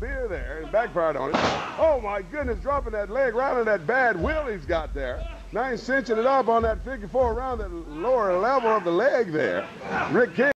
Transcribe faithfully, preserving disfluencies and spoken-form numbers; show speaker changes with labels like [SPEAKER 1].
[SPEAKER 1] spear there and backfired on it. Oh my goodness, dropping that leg right on that bad will he's got there. Now he's cinching it up on that figure four around the lower level of the leg there. Rick King.